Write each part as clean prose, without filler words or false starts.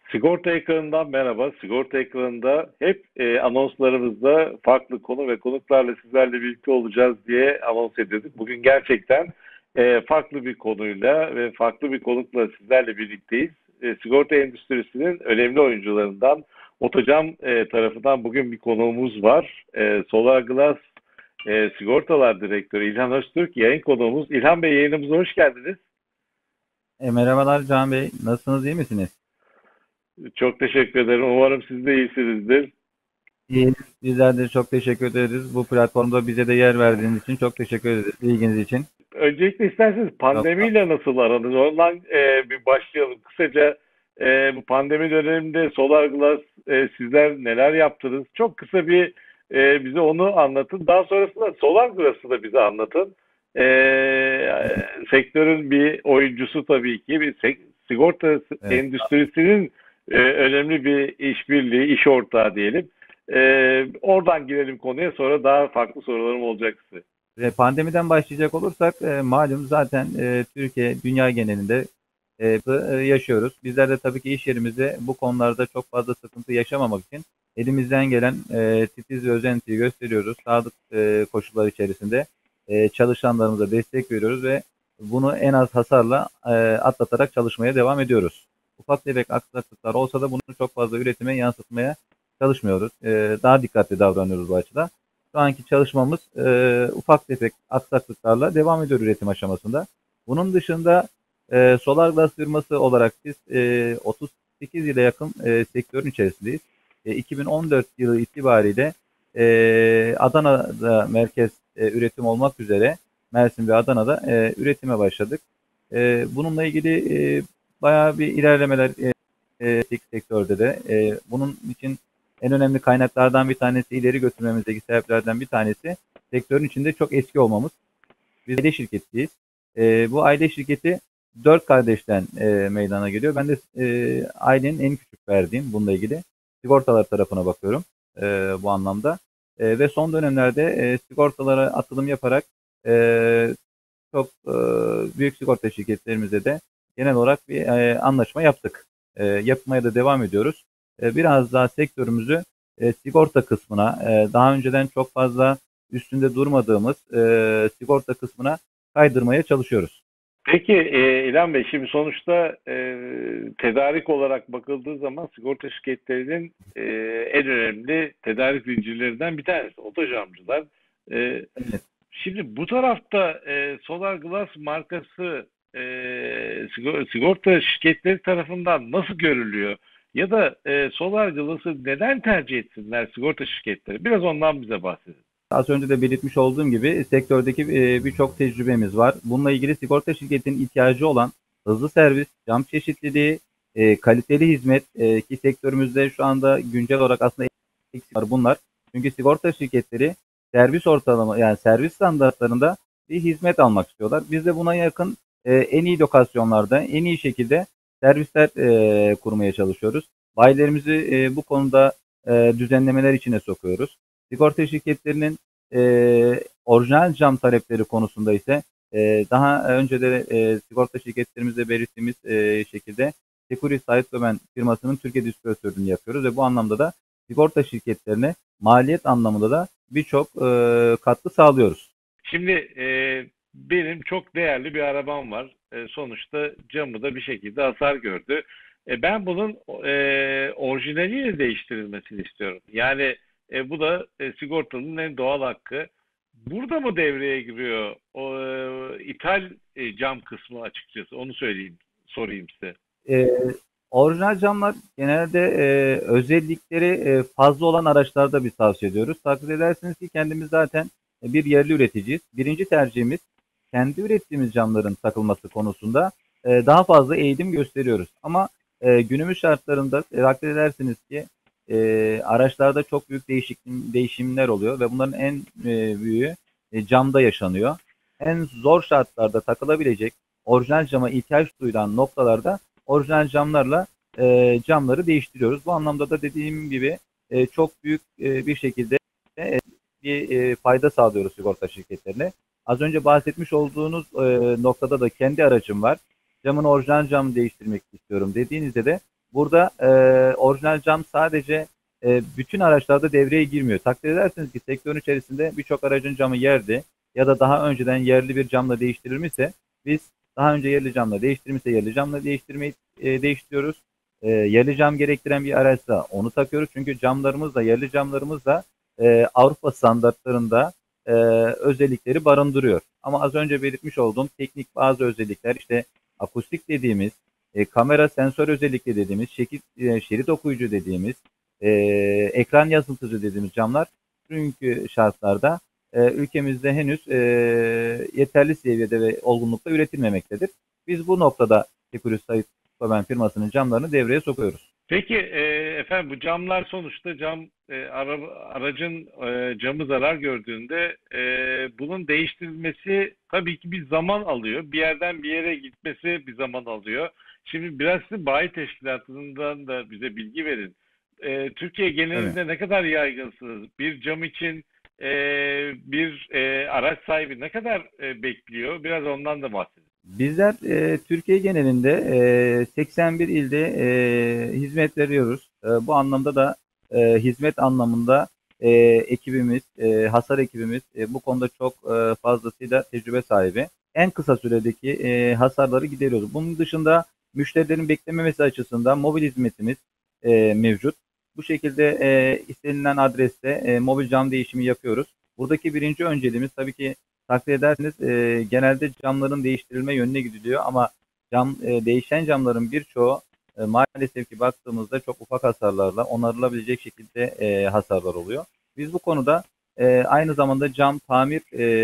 Sigorta ekranından merhaba. Sigorta ekranında hep anonslarımızda farklı konu ve konuklarla sizlerle birlikte olacağız diye anons ediyorduk. Bugün gerçekten farklı bir konuyla ve farklı bir konukla sizlerle birlikteyiz. Sigorta endüstrisinin önemli oyuncularından Otocam tarafından bugün bir konuğumuz var. Solar Glass Sigortalar Direktörü İlhan Öztürk yayın konuğumuz. İlhan Bey, yayınımıza hoş geldiniz. Merhabalar Can Bey. Nasılsınız, iyi misiniz? Çok teşekkür ederim. Umarım siz de iyisinizdir. İyiyiz. Bizler de çok teşekkür ederiz. Bu platformda bize de yer verdiğiniz için çok teşekkür ederiz. İlginiz için. Öncelikle isterseniz Çok sağ olun. pandemiyle nasıl aranız? Ondan bir başlayalım. Kısaca bu pandemi döneminde Solar Glass sizler neler yaptınız? Çok kısa bir bize onu anlatın. Daha sonrasında Solar Glass'ı da bize anlatın. E, Sektörün bir oyuncusu tabii ki. Sigorta Evet. endüstrisinin önemli bir işbirliği, iş ortağı diyelim. Oradan girelim konuya. Sonra daha farklı sorularım olacak size. Pandemiden başlayacak olursak malum zaten Türkiye, dünya genelinde yaşıyoruz. Bizler de tabii ki iş yerimizde bu konularda çok fazla sıkıntı yaşamamak için elimizden gelen titiz ve özentiyi gösteriyoruz. Sağlık koşulları içerisinde çalışanlarımıza destek veriyoruz ve bunu en az hasarla atlatarak çalışmaya devam ediyoruz. Ufak tefek aksaklıklar olsa da bunu çok fazla üretime yansıtmaya çalışmıyoruz. Daha dikkatli davranıyoruz bu açıda. Şu anki çalışmamız ufak tefek aksaklıklarla devam ediyor üretim aşamasında. Bunun dışında Solar Glass firması olarak biz 38 yıla yakın sektörün içerisindeyiz. 2014 yılı itibariyle Adana'da merkez üretim olmak üzere Mersin ve Adana'da üretime başladık. Bununla ilgili bayağı bir ilerlemeler sektörde de. Bunun için en önemli kaynaklardan bir tanesi, ileri götürmemizdeki sebeplerden bir tanesi sektörün içinde çok eski olmamız. Biz aile şirketiyiz. Bu aile şirketi dört kardeşten meydana geliyor. Ben de ailenin en küçük verdiğim bununla ilgili sigortalar tarafına bakıyorum bu anlamda. Ve son dönemlerde sigortalara atılım yaparak e, çok büyük sigorta şirketlerimizle de genel olarak bir anlaşma yaptık. Yapmaya da devam ediyoruz. Biraz daha sektörümüzü sigorta kısmına, daha önceden çok fazla üstünde durmadığımız sigorta kısmına kaydırmaya çalışıyoruz. Peki İlhan Bey, şimdi sonuçta tedarik olarak bakıldığı zaman sigorta şirketlerinin en önemli tedarik zincirlerinden bir tanesi otojamcılar. E, Evet. Şimdi bu tarafta Solar Glass markası sigorta şirketleri tarafından nasıl görülüyor? Ya da Solar Glass'ı neden tercih etsinler sigorta şirketleri? Biraz ondan bize bahsedin. Az önce de belirtmiş olduğum gibi sektördeki birçok tecrübemiz var. Bununla ilgili sigorta şirketinin ihtiyacı olan hızlı servis, cam çeşitliliği, kaliteli hizmet ki sektörümüzde şu anda güncel olarak aslında eksik var bunlar. Çünkü sigorta şirketleri servis ortalama yani servis standartlarında bir hizmet almak istiyorlar. Biz de buna yakın en iyi lokasyonlarda, en iyi şekilde servisler kurmaya çalışıyoruz. Bayilerimizi bu konuda düzenlemeler içine sokuyoruz. Sigorta şirketlerinin orijinal cam talepleri konusunda ise daha önce de sigorta şirketlerimizle belirttiğimiz şekilde Security Saitloben firmasının Türkiye distribütörlüğünü yapıyoruz ve bu anlamda da sigorta şirketlerine maliyet anlamında da birçok katkı sağlıyoruz. Şimdi benim çok değerli bir arabam var. Sonuçta camı da bir şekilde hasar gördü. Ben bunun orijinaliyle değiştirilmesini istiyorum. Yani bu da sigortalının en doğal hakkı. Burada mı devreye giriyor o ithal cam kısmı, açıkçası? Onu söyleyeyim, sorayım size. E, Orijinal camlar genelde özellikleri fazla olan araçlarda biz tavsiye ediyoruz. Takdir edersiniz ki kendimiz zaten bir yerli üreticiyiz. Birinci tercihimiz kendi ürettiğimiz camların takılması konusunda daha fazla eğilim gösteriyoruz. Ama günümüz şartlarında takdir edersiniz ki araçlarda çok büyük değişimler oluyor ve bunların en büyüğü camda yaşanıyor. En zor şartlarda takılabilecek orijinal cama ihtiyaç duyulan noktalarda orijinal camlarla camları değiştiriyoruz. Bu anlamda da dediğim gibi çok büyük bir şekilde bir fayda sağlıyoruz sigorta şirketlerine. Az önce bahsetmiş olduğunuz noktada da kendi aracım var. Camın orijinal camı değiştirmek istiyorum dediğinizde de Burada orijinal cam sadece bütün araçlarda devreye girmiyor. Takdir edersiniz ki sektörün içerisinde birçok aracın camı yerdi ya da daha önceden yerli bir camla değiştirilmişse biz daha önce yerli camla değiştirilmişse yerli camla değiştiriyoruz. Yerli cam gerektiren bir araçsa onu takıyoruz. Çünkü camlarımız da yerli camlarımız da Avrupa standartlarında özellikleri barındırıyor. Ama az önce belirtmiş olduğum teknik bazı özellikler işte akustik dediğimiz, kamera sensör özellikle dediğimiz, şerit okuyucu dediğimiz, e, ekran yansıtıcı dediğimiz camlar çünkü şartlarda ülkemizde henüz yeterli seviyede ve olgunlukta üretilmemektedir. Biz bu noktada Security Site Soben firmasının camlarını devreye sokuyoruz. Peki efendim, bu camlar sonuçta aracın camı zarar gördüğünde bunun değiştirilmesi tabii ki bir zaman alıyor. Bir yerden bir yere gitmesi bir zaman alıyor. Şimdi biraz siz bayi teşkilatından da bize bilgi verin. Türkiye Tabii. genelinde ne kadar yaygınsınız? Bir cam için bir araç sahibi ne kadar bekliyor? Biraz ondan da bahsedin. Bizler Türkiye genelinde 81 ilde hizmet veriyoruz. Bu anlamda da hizmet anlamında ekibimiz, hasar ekibimiz bu konuda çok fazlasıyla tecrübe sahibi. En kısa süredeki hasarları gideriyoruz. Bunun dışında müşterilerin beklememesi açısından mobil hizmetimiz mevcut. Bu şekilde istenilen adreste mobil cam değişimi yapıyoruz. Buradaki birinci önceliğimiz tabii ki takdir edersiniz genelde camların değiştirilme yönüne gidiliyor ama değişen camların birçoğu maalesef ki baktığımızda çok ufak hasarlarla onarılabilecek şekilde hasarlar oluyor. Biz bu konuda aynı zamanda cam tamir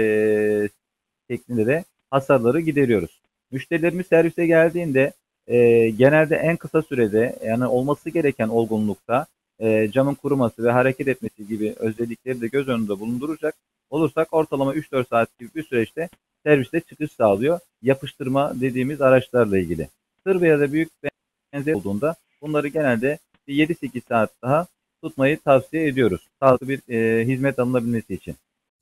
şeklinde de hasarları gideriyoruz. Müşterilerimiz servise geldiğinde genelde en kısa sürede yani olması gereken olgunlukta camın kuruması ve hareket etmesi gibi özellikleri de göz önünde bulunduracak olursak ortalama 3-4 saat gibi bir süreçte serviste çıkış sağlıyor. Yapıştırma dediğimiz araçlarla ilgili. Tır veya da büyük benzer olduğunda bunları genelde 7-8 saat daha tutmayı tavsiye ediyoruz. Sağlıklı bir hizmet alınabilmesi için.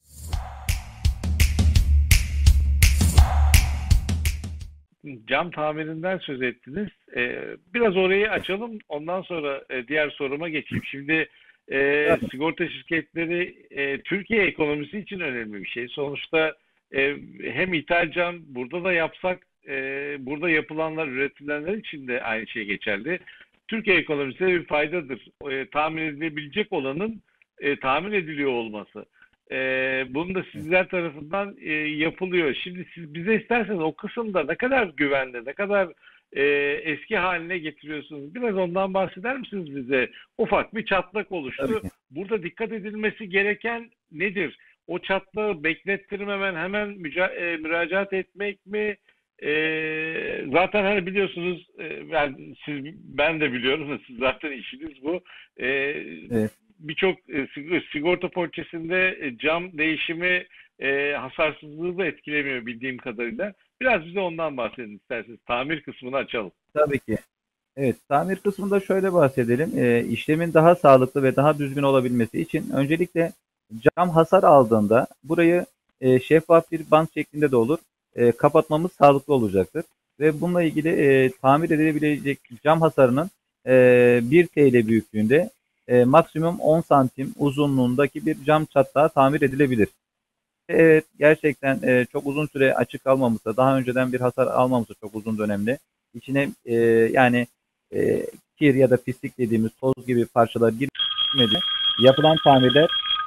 Cam tamirinden söz ettiniz. Biraz orayı açalım. Ondan sonra diğer soruma geçeyim. Şimdi sigorta şirketleri Türkiye ekonomisi için önemli bir şey. Sonuçta hem ithal cam burada da yapsak burada yapılanlar, üretilenler için de aynı şey geçerli. Türkiye ekonomisine bir faydadır. Tahmin edilebilecek olanın tahmin ediliyor olması. Bunun da sizler tarafından yapılıyor. Şimdi siz bize isterseniz o kısımda ne kadar güvenli, ne kadar eski haline getiriyorsunuz? Biraz ondan bahseder misiniz bize? Ufak bir çatlak Tabii oluştu. ki. Burada dikkat edilmesi gereken nedir? O çatlağı beklettirmemen, hemen müracaat etmek mi? Zaten hani biliyorsunuz, ben de biliyorum, siz zaten işiniz bu. E, Evet. Birçok sigorta poliçesinde cam değişimi hasarsızlığı da etkilemiyor bildiğim kadarıyla. Biraz bize ondan bahsedin isterseniz. Tamir kısmını açalım. Tabii ki. Evet, tamir kısmında şöyle bahsedelim. İşlemin daha sağlıklı ve daha düzgün olabilmesi için öncelikle cam hasar aldığında burayı şeffaf bir bant şeklinde de olur. Kapatmamız sağlıklı olacaktır. Ve bununla ilgili tamir edilebilecek cam hasarının 1 TL büyüklüğünde maksimum 10 santim uzunluğundaki bir cam çatlağı tamir edilebilir. Evet, gerçekten çok uzun süre açık kalmamışsa, daha önceden bir hasar almamışsa çok uzun dönemde içine yani kir ya da pislik dediğimiz toz gibi parçalar girmedi. Yapılan tamirler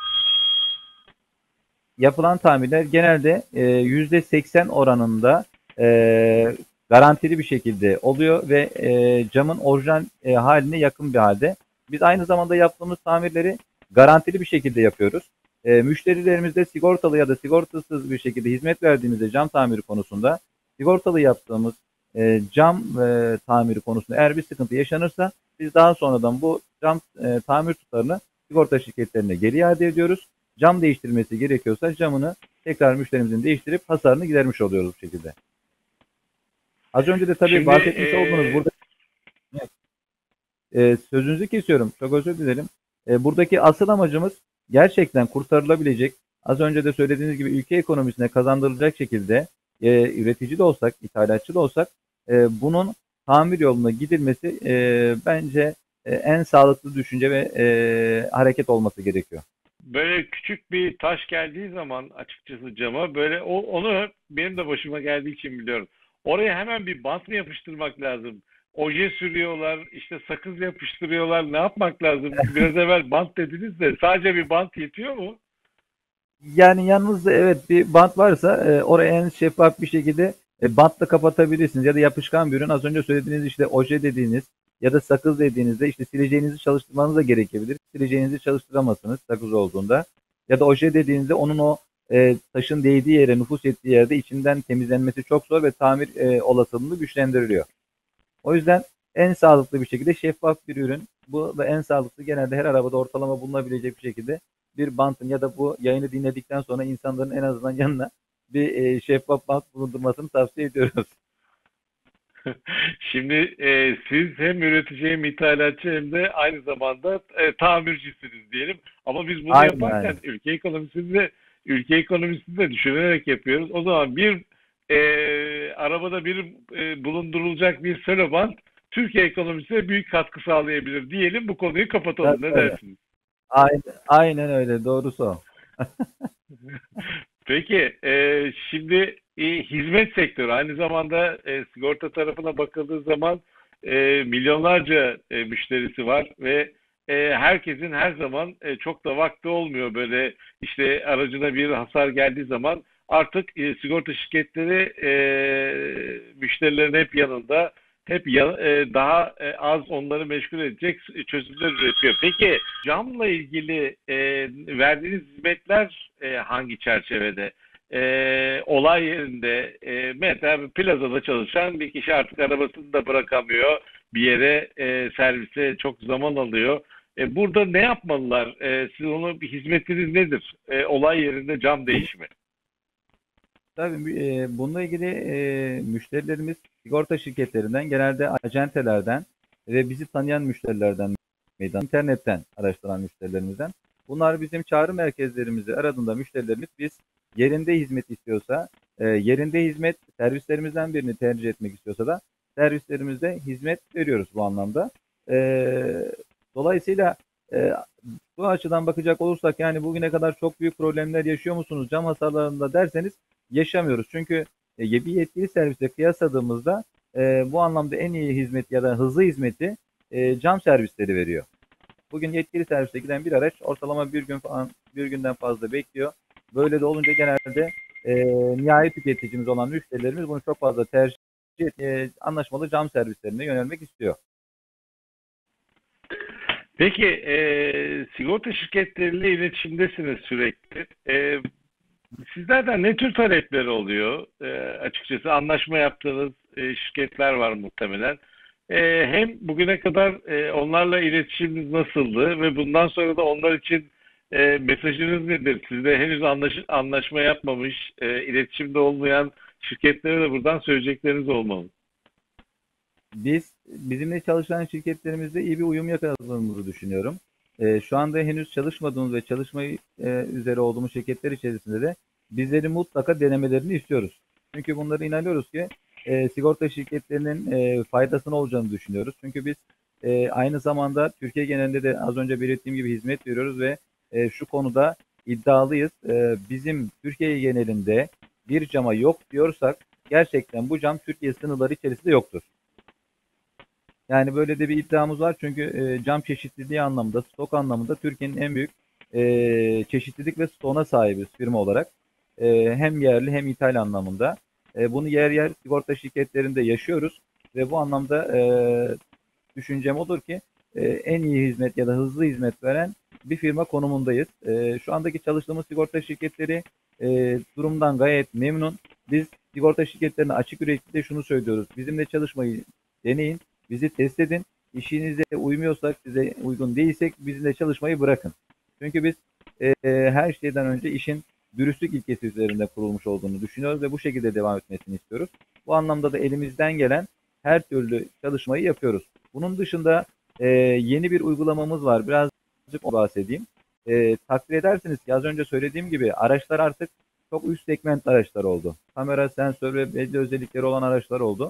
yapılan tamirler genelde %80 oranında garantili bir şekilde oluyor ve camın orijinal haline yakın bir halde. Biz aynı zamanda yaptığımız tamirleri garantili bir şekilde yapıyoruz. Müşterilerimizde sigortalı ya da sigortasız bir şekilde hizmet verdiğimizde cam tamiri konusunda sigortalı yaptığımız cam tamiri konusunda eğer bir sıkıntı yaşanırsa biz daha sonradan bu cam tamir tutarını sigorta şirketlerine geri iade ediyoruz. Cam değiştirmesi gerekiyorsa camını tekrar müşterimizin değiştirip hasarını gidermiş oluyoruz bu şekilde. Az önce de tabii Şimdi bahsetmiş olduğunuz burada sözünüzü kesiyorum. Çok özür dilerim. Buradaki asıl amacımız gerçekten kurtarılabilecek, az önce de söylediğiniz gibi ülke ekonomisine kazandırılacak şekilde üretici de olsak, ithalatçı da olsak bunun tamir yoluna gidilmesi bence en sağlıklı düşünce ve hareket olması gerekiyor. Böyle küçük bir taş geldiği zaman açıkçası cama böyle onu benim de başıma geldiği için biliyorum. Oraya hemen bir bant mı yapıştırmak lazım? Oje sürüyorlar, işte sakız yapıştırıyorlar. Ne yapmak lazım? Biraz evvel bant dediniz de sadece bir bant yetiyor mu? Yani yanınızda evet bir bant varsa oraya en şeffaf bir şekilde bantla kapatabilirsiniz. Ya da yapışkan bir ürün az önce söylediğiniz işte oje dediğiniz ya da sakız dediğinizde işte sileceğinizi çalıştırmanız da gerekebilir. Sileceğinizi çalıştıramazsınız sakız olduğunda. Ya da oje dediğinizde onun o taşın değdiği yere, nüfuz ettiği yerde içinden temizlenmesi çok zor ve tamir olasılığını güçlendiriliyor. O yüzden en sağlıklı bir şekilde şeffaf bir ürün. Bu da en sağlıklı genelde her arabada ortalama bulunabilecek bir şekilde bir bantın ya da bu yayını dinledikten sonra insanların en azından yanına bir şeffaf bant bulundurmasını tavsiye ediyoruz. Şimdi siz hem üretici hem ithalatçı hem de aynı zamanda tamircisiniz diyelim. Ama biz bunu Aynen yaparken aynen. ülke ekonomisini de düşünerek yapıyoruz. O zaman arabada bulundurulacak bir selobant Türkiye ekonomisine büyük katkı sağlayabilir diyelim. Bu konuyu Tabii, kapatalım. Ne tabii. dersiniz? Aynen, aynen öyle. Doğrusu o. Peki, şimdi hizmet sektörü aynı zamanda sigorta tarafına bakıldığı zaman milyonlarca müşterisi var ve herkesin her zaman çok da vakti olmuyor böyle işte aracına bir hasar geldiği zaman artık sigorta şirketleri müşterilerin hep yanında daha az onları meşgul edecek çözümler üretiyor. Peki camla ilgili verdiğiniz hizmetler hangi çerçevede? Olay yerinde mesela bir plazada çalışan bir kişi artık arabasını da bırakamıyor. Bir yere servise çok zaman alıyor. Burada ne yapmalılar? Siz onu bir hizmetiniz nedir? Olay yerinde cam değişimi. Tabii bununla ilgili müşterilerimiz sigorta şirketlerinden, genelde acentelerden ve bizi tanıyan müşterilerden, internetten araştıran müşterilerimizden. Bunlar bizim çağrı merkezlerimizi aradığında müşterilerimiz biz yerinde hizmet istiyorsa, yerinde hizmet servislerimizden birini tercih etmek istiyorsa da servislerimizde hizmet veriyoruz bu anlamda. E, Dolayısıyla e, bu açıdan bakacak olursak yani bugüne kadar çok büyük problemler yaşıyor musunuz cam hasarlarında derseniz yaşamıyoruz. Çünkü bir yetkili servisle kıyasladığımızda bu anlamda en iyi hizmet ya da hızlı hizmeti cam servisleri veriyor. Bugün yetkili servise giden bir araç ortalama bir gün falan, bir günden fazla bekliyor. Böyle de olunca genelde e, nihai tüketicimiz olan müşterilerimiz bunu çok fazla tercih anlaşmalı cam servislerine yönelmek istiyor. Peki sigorta şirketleriyle iletişimdesiniz sürekli. Sizlerden ne tür talepleri oluyor? Açıkçası anlaşma yaptığınız şirketler var muhtemelen. Hem bugüne kadar onlarla iletişiminiz nasıldı ve bundan sonra da onlar için mesajınız nedir? Sizde henüz anlaşma yapmamış, iletişimde olmayan şirketlere de buradan söyleyecekleriniz olmalı. Bizimle çalışan şirketlerimizde iyi bir uyum yakaladığımızı düşünüyorum. Şu anda henüz çalışmadığımız ve çalışmayı üzere olduğumuz şirketler içerisinde de bizleri mutlaka denemelerini istiyoruz. Çünkü bunları inanıyoruz ki sigorta şirketlerinin faydasını olacağını düşünüyoruz. Çünkü biz aynı zamanda Türkiye genelinde de az önce belirttiğim gibi hizmet veriyoruz ve şu konuda iddialıyız. Bizim Türkiye genelinde bir cama yok diyorsak gerçekten bu cam Türkiye sınırları içerisinde yoktur. Yani böyle de bir iddiamız var çünkü cam çeşitliliği anlamında, stok anlamında Türkiye'nin en büyük çeşitlilik ve stoğuna sahibiz firma olarak. Hem yerli hem ithal anlamında. Bunu yer yer sigorta şirketlerinde yaşıyoruz ve bu anlamda düşüncem odur ki en iyi hizmet ya da hızlı hizmet veren bir firma konumundayız. Şu andaki çalıştığımız sigorta şirketleri durumdan gayet memnun. Biz sigorta şirketlerine açık yürekli de şunu söylüyoruz. Bizimle çalışmayı deneyin. Bizi test edin. İşinize uymuyorsak, size uygun değilsek bizimle çalışmayı bırakın. Çünkü biz her şeyden önce işin dürüstlük ilkesi üzerinde kurulmuş olduğunu düşünüyoruz ve bu şekilde devam etmesini istiyoruz. Bu anlamda da elimizden gelen her türlü çalışmayı yapıyoruz. Bunun dışında yeni bir uygulamamız var. Birazcık bahsedeyim. Takdir edersiniz ki az önce söylediğim gibi araçlar artık çok üst segment araçlar oldu. Kamera, sensör ve belli özellikleri olan araçlar oldu.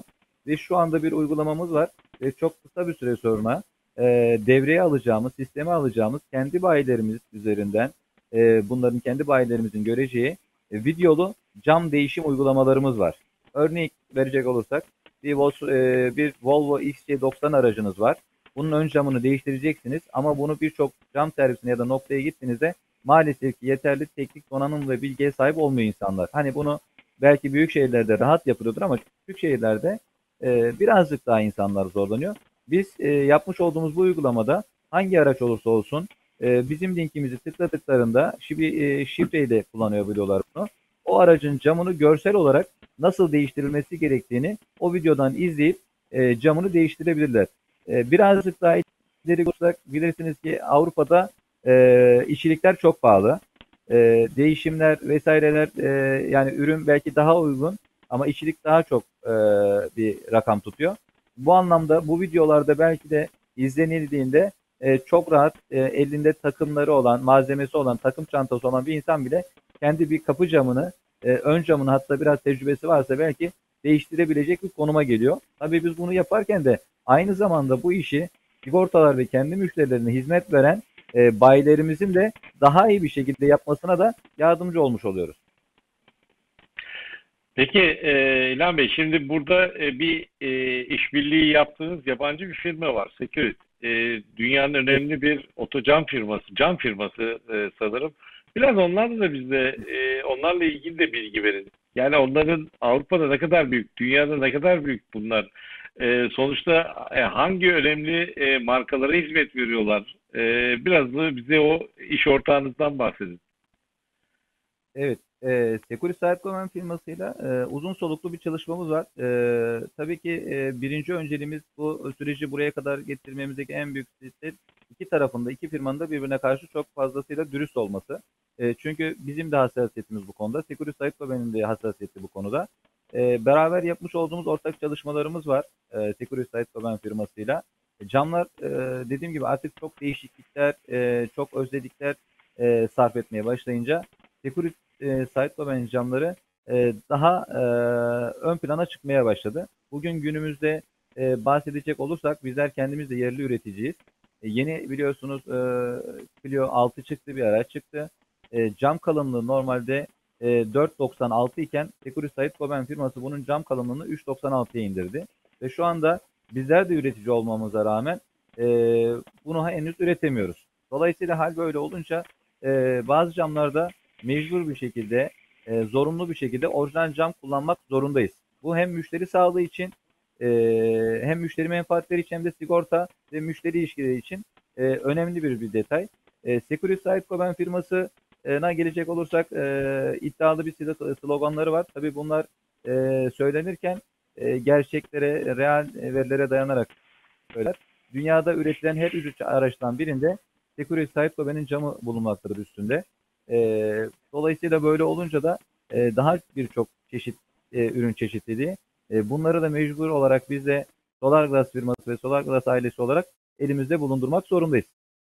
Ve şu anda bir uygulamamız var ve çok kısa bir süre sonra e, devreye alacağımız, sisteme alacağımız kendi bayilerimiz üzerinden bunların kendi bayilerimizin göreceği videolu cam değişim uygulamalarımız var. Örnek verecek olursak bir Volvo XC90 aracınız var. Bunun ön camını değiştireceksiniz ama bunu birçok cam servisine ya da noktaya gittiğinizde maalesef ki yeterli teknik donanım ve bilgiye sahip olmuyor insanlar. Hani bunu belki büyük şehirlerde rahat yapılıyordur ama küçük şehirlerde birazcık daha insanlar zorlanıyor. Biz yapmış olduğumuz bu uygulamada hangi araç olursa olsun bizim linkimizi tıkladıklarında şifreyle kullanabiliyorlar bunu. O aracın camını görsel olarak nasıl değiştirilmesi gerektiğini o videodan izleyip camını değiştirebilirler. Birazcık daha ileri olursak bilirsiniz ki Avrupa'da işçilikler çok pahalı. Değişimler vesaireler yani ürün belki daha uygun ama işçilik daha çok bir rakam tutuyor. Bu anlamda bu videolarda belki de izlenildiğinde çok rahat elinde takımları olan, malzemesi olan, takım çantası olan bir insan bile kendi bir kapı camını, ön camını hatta biraz tecrübesi varsa belki değiştirebilecek bir konuma geliyor. Tabii biz bunu yaparken de aynı zamanda bu işi sigortalar ve kendi müşterilerine hizmet veren bayilerimizin de daha iyi bir şekilde yapmasına da yardımcı olmuş oluyoruz. Peki İlhan Bey, şimdi burada bir işbirliği yaptığınız yabancı bir firma var, Securit. Dünyanın önemli bir otocam firması, cam firması sanırım. Biraz onlarla da bize, onlarla ilgili de bilgi verin. Yani onların Avrupa'da ne kadar büyük, dünyada ne kadar büyük bunlar. Sonuçta hangi önemli markalara hizmet veriyorlar? Biraz da bize o iş ortağınızdan bahsedin. Evet, Security Sahipkomen firmasıyla uzun soluklu bir çalışmamız var. Tabii ki birinci önceliğimiz bu süreci buraya kadar getirmemizdeki en büyük stresi iki tarafında, iki firmanın da birbirine karşı çok fazlasıyla dürüst olması. Çünkü bizim de hassasiyetimiz bu konuda, Security Sahipkomen'in de hassasiyeti bu konuda. Beraber yapmış olduğumuz ortak çalışmalarımız var Security Sahipkomen firmasıyla. Camlar dediğim gibi artık çok değişiklikler, çok özellikler sarf etmeye başlayınca Security Sahipkomen camları daha ön plana çıkmaya başladı. Bugün günümüzde bahsedecek olursak bizler kendimiz de yerli üreticiyiz. Yeni biliyorsunuz Clio 6 çıktı, bir araç çıktı. Cam kalınlığı normalde 4,96 iken Security Sahipkomen firması bunun cam kalınlığını 3,96'ya indirdi. Ve şu anda bizler de üretici olmamıza rağmen e, bunu henüz üretemiyoruz. Dolayısıyla hal böyle olunca bazı camlarda mecbur bir şekilde, zorunlu bir şekilde orijinal cam kullanmak zorundayız. Bu hem müşteri sağlığı için, e, hem müşteri menfaatleri için hem de sigorta ve müşteri ilişkileri için önemli bir detay. Security Sahipkomen firmasına gelecek olursak iddialı bir sloganları var. Tabii bunlar söylenirken gerçeklere, real verilere dayanarak söyler. Dünyada üretilen her üç araçtan birinde Security Sahipkomen'in camı bulunmaktadır üstünde. Dolayısıyla böyle olunca da daha birçok çeşit ürün çeşitliliği. Bunları da mecbur olarak biz de Solar Glass firması ve Solar Glass ailesi olarak elimizde bulundurmak zorundayız.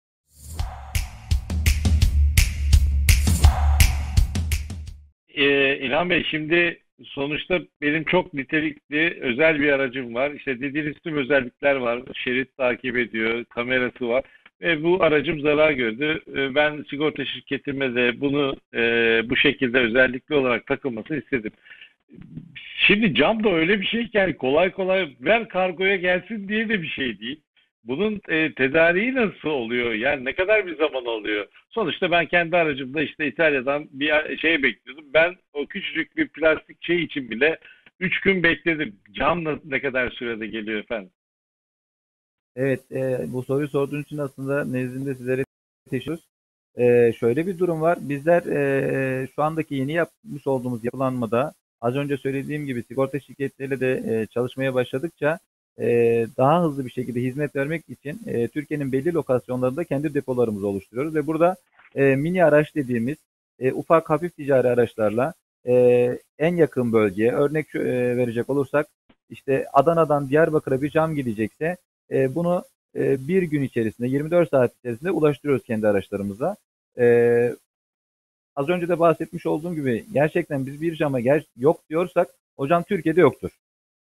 İlhan Bey, şimdi sonuçta benim çok nitelikli özel bir aracım var. İşte dediğiniz tüm özellikler var. Şerit takip ediyor, kamerası var. Ve bu aracım zarar gördü. Ben sigorta şirketime de bunu bu şekilde özellikli olarak takılmasını istedim. Şimdi cam da öyle bir şey ki yani kolay kolay ver kargoya gelsin diye de bir şey değil. Bunun tedariği nasıl oluyor? Yani ne kadar bir zaman alıyor? Sonuçta ben kendi aracımda işte İtalya'dan bir şey bekliyordum. Ben o küçücük bir plastik şey için bile 3 gün bekledim. Cam ne kadar sürede geliyor efendim? Evet, bu soruyu sorduğun için aslında nezdinde sizlere teşekkür ediyoruz. Şöyle bir durum var. Bizler şu andaki yeni yapmış olduğumuz yapılanmada az önce söylediğim gibi sigorta şirketleriyle de çalışmaya başladıkça daha hızlı bir şekilde hizmet vermek için Türkiye'nin belli lokasyonlarında kendi depolarımızı oluşturuyoruz ve burada mini araç dediğimiz ufak hafif ticari araçlarla en yakın bölgeye örnek verecek olursak işte Adana'dan Diyarbakır'a bir cam gidecekse bunu bir gün içerisinde 24 saat içerisinde ulaştırıyoruz kendi araçlarımıza. E, Az önce de bahsetmiş olduğum gibi gerçekten biz bir cama yok diyorsak o cam Türkiye'de yoktur.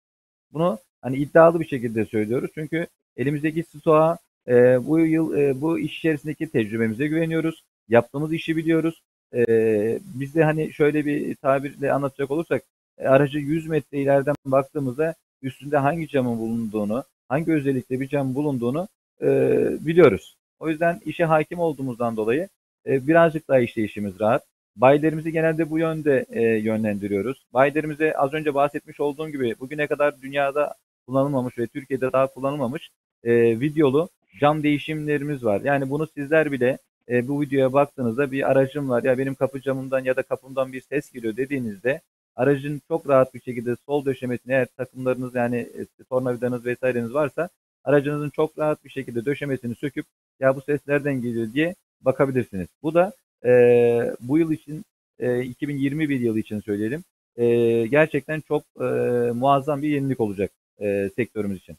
Bunu hani iddialı bir şekilde söylüyoruz. Çünkü elimizdeki stoğa bu yıl bu iş içerisindeki tecrübemize güveniyoruz. Yaptığımız işi biliyoruz. Biz de hani şöyle bir tabirle anlatacak olursak aracı 100 metre ileriden baktığımızda üstünde hangi camın bulunduğunu, hangi özellikle bir cam bulunduğunu biliyoruz. O yüzden işe hakim olduğumuzdan dolayı birazcık daha işleyişimiz rahat. Bayilerimizi genelde bu yönde yönlendiriyoruz. Bayilerimize az önce bahsetmiş olduğum gibi bugüne kadar dünyada kullanılmamış ve Türkiye'de daha kullanılmamış videolu cam değişimlerimiz var. Yani bunu sizler bile bu videoya baktığınızda bir aracım var ya benim kapı camımdan ya da kapımdan bir ses geliyor dediğinizde aracın çok rahat bir şekilde sol döşemesini eğer takımlarınız yani tornavidanız vesaireniz varsa aracınızın çok rahat bir şekilde döşemesini söküp ya bu ses nereden geliyor diye bakabilirsiniz. Bu da bu yıl için 2021 yılı için söyleyelim. Gerçekten çok muazzam bir yenilik olacak sektörümüz için.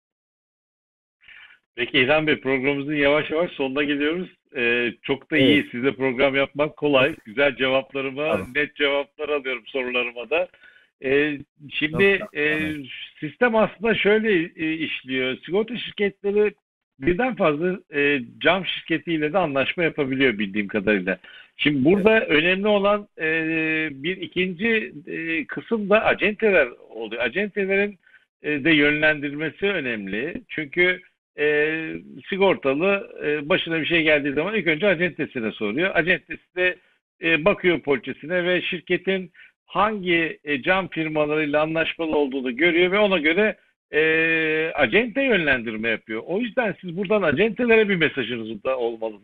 Peki İlhan Bey, programımızın yavaş yavaş sonuna geliyoruz. Çok da Evet, iyi. Size program yapmak kolay. Güzel cevaplarıma, tamam. net cevaplar alıyorum sorularıma da. Ee, Çok Şimdi tamam. sistem aslında şöyle işliyor. Sigorta şirketleri birden fazla cam şirketiyle de anlaşma yapabiliyor bildiğim kadarıyla. Şimdi Evet, burada önemli olan bir ikinci kısım da acenteler oluyor. Acentelerin de yönlendirmesi önemli. Çünkü sigortalı başına bir şey geldiği zaman ilk önce acentesine soruyor. Acentesi de bakıyor poliçesine ve şirketin hangi cam firmalarıyla anlaşmalı olduğunu görüyor ve ona göre acente yönlendirme yapıyor. O yüzden siz buradan acentelere bir mesajınız da olmalı.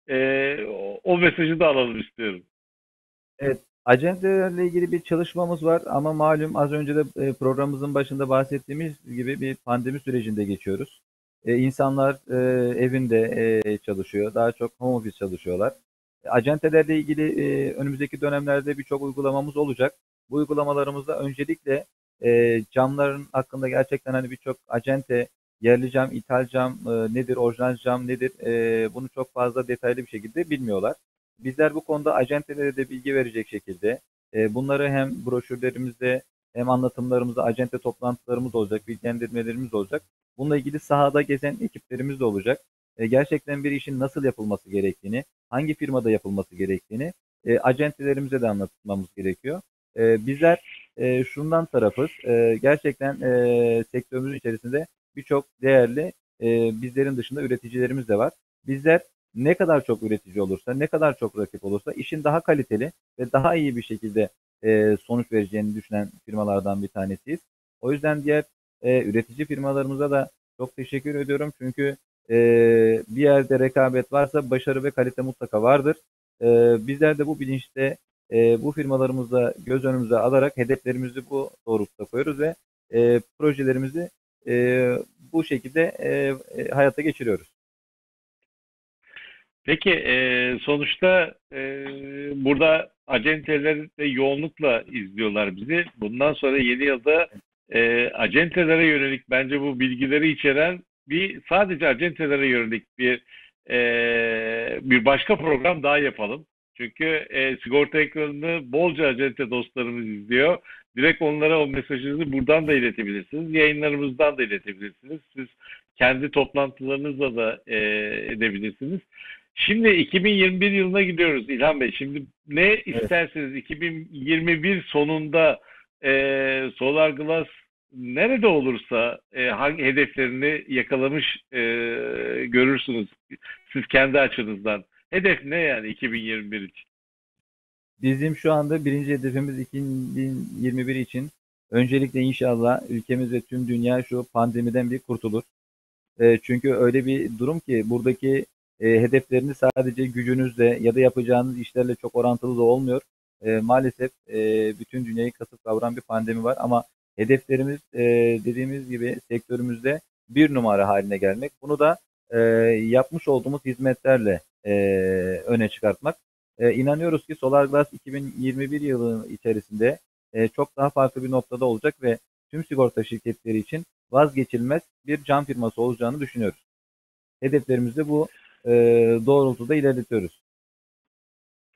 O mesajı da alalım istiyorum. evet. Acentelerle ilgili bir çalışmamız var ama malum az önce de programımızın başında bahsettiğimiz gibi bir pandemi sürecinde geçiyoruz. İnsanlar evinde çalışıyor. Daha çok home office çalışıyorlar. Acentelerle ilgili önümüzdeki dönemlerde birçok uygulamamız olacak. Bu uygulamalarımızda öncelikle camların hakkında gerçekten hani birçok acente yerli cam, ithal cam nedir, orijinal cam nedir bunu çok fazla detaylı bir şekilde bilmiyorlar. Bizler bu konuda acentelere de bilgi verecek şekilde bunları hem broşürlerimizde hem anlatımlarımızda acente toplantılarımız olacak, bilgilendirmelerimiz olacak. Bununla ilgili sahada gezen ekiplerimiz de olacak. Gerçekten bir işin nasıl yapılması gerektiğini, hangi firmada yapılması gerektiğini acentelerimize de anlatmamız gerekiyor. Bizler şundan tarafız, gerçekten sektörümüz içerisinde birçok değerli bizlerin dışında üreticilerimiz de var. Bizler ne kadar çok üretici olursa, ne kadar çok rakip olursa işin daha kaliteli ve daha iyi bir şekilde sonuç vereceğini düşünen firmalardan bir tanesiyiz. O yüzden diğer üretici firmalarımıza da çok teşekkür ediyorum. Çünkü bir yerde rekabet varsa başarı ve kalite mutlaka vardır. Bizler de bu bilinçte bu firmalarımızla göz önümüze alarak hedeflerimizi bu doğrultuda koyuyoruz ve projelerimizi bu şekilde hayata geçiriyoruz. Peki sonuçta burada acenteler de yoğunlukla izliyorlar bizi. Bundan sonra yeni yılda acentelere yönelik bence bu bilgileri içeren bir sadece acentelere yönelik bir başka program daha yapalım. Çünkü sigorta ekranını bolca acente dostlarımız izliyor. Direkt onlara o mesajınızı buradan da iletebilirsiniz. Yayınlarımızdan da iletebilirsiniz. Siz kendi toplantılarınızla da edebilirsiniz. Şimdi 2021 yılına gidiyoruz İlhan Bey. Şimdi ne Evet. isterseniz 2021 sonunda Solar Glass nerede olursa hangi hedeflerini yakalamış görürsünüz siz kendi açınızdan. Hedef ne yani 2021 için? Bizim şu anda birinci hedefimiz 2021 için öncelikle inşallah ülkemiz ve tüm dünya şu pandemiden bir kurtulur. Çünkü öyle bir durum ki buradaki hedefleriniz sadece gücünüzle ya da yapacağınız işlerle çok orantılı da olmuyor. Maalesef bütün dünyayı kasıp kavuran bir pandemi var ama hedeflerimiz dediğimiz gibi sektörümüzde bir numara haline gelmek. Bunu da e, yapmış olduğumuz hizmetlerle öne çıkartmak. İnanıyoruz ki Solar Glass 2021 yılı içerisinde çok daha farklı bir noktada olacak ve tüm sigorta şirketleri için vazgeçilmez bir cam firması olacağını düşünüyoruz. Hedeflerimizi bu e, doğrultuda ilerletiyoruz.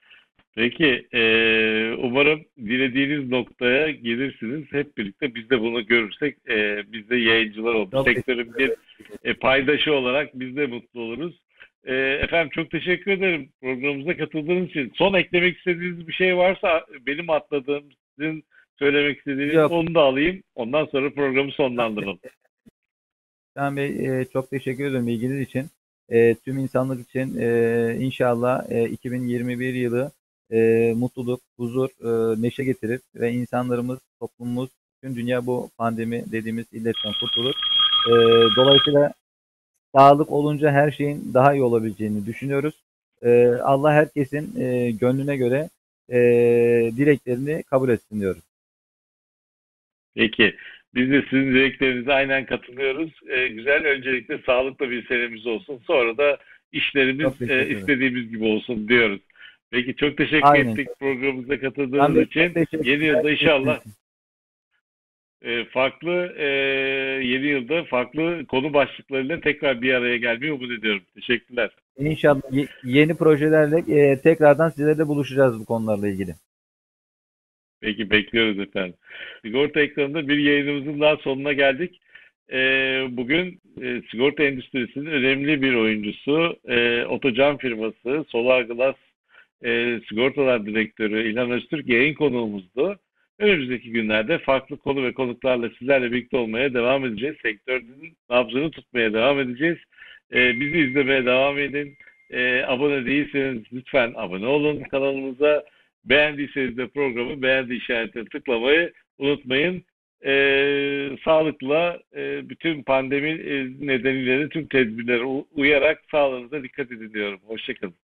Peki, umarım dilediğiniz noktaya gelirsiniz. Hep birlikte biz de bunu görürsek, biz de yayıncılar olmuş. Çok Sektörün bir paydaşı olarak biz de mutlu oluruz. Efendim çok teşekkür ederim programımıza katıldığınız için. Son eklemek istediğiniz bir şey varsa benim atladığım, sizin söylemek istediğiniz yok. onu da alayım. Ondan sonra programı sonlandıralım. Can Bey, çok teşekkür ederim ilginiz için. Tüm insanlık için inşallah 2021 yılı mutluluk, huzur, neşe getirir ve insanlarımız, toplumumuz, tüm dünya bu pandemi dediğimiz illetten kurtulur. E, Dolayısıyla sağlık olunca her şeyin daha iyi olabileceğini düşünüyoruz. Allah herkesin gönlüne göre e, dileklerini kabul etsin diyoruz. Peki. Biz de sizin dileklerinize aynen katılıyoruz. Güzel. Öncelikle sağlıklı bir senemiz olsun. Sonra da işlerimiz Çok teşekkür ederim. istediğimiz gibi olsun diyoruz. Peki çok teşekkür Aynen. ettik programımıza Can katıldığınız Bey, çok için. Yeni teşekkürler. yılda inşallah farklı yeni yılda farklı konu başlıklarıyla tekrar bir araya gelmeyi umut ediyorum. Teşekkürler. İnşallah yeni projelerle tekrardan sizlerle buluşacağız bu konularla ilgili. Peki bekliyoruz efendim. Sigorta ekranında bir yayınımızın daha sonuna geldik. Bugün sigorta endüstrisinin önemli bir oyuncusu, Otocan firması Solar Glass Sigortalar Direktörü İlhan Öztürk yayın konuğumuzdu. Önümüzdeki günlerde farklı konu ve konuklarla sizlerle birlikte olmaya devam edeceğiz. Sektörün nabzını tutmaya devam edeceğiz. Bizi izlemeye devam edin. Abone değilseniz lütfen abone olun kanalımıza. Beğendiyseniz de programı beğendi işaretine tıklamayı unutmayın. Sağlıkla bütün pandemi nedeniyle de tüm tedbirlere uyarak sağlığınıza dikkat edin diyorum. Hoşçakalın.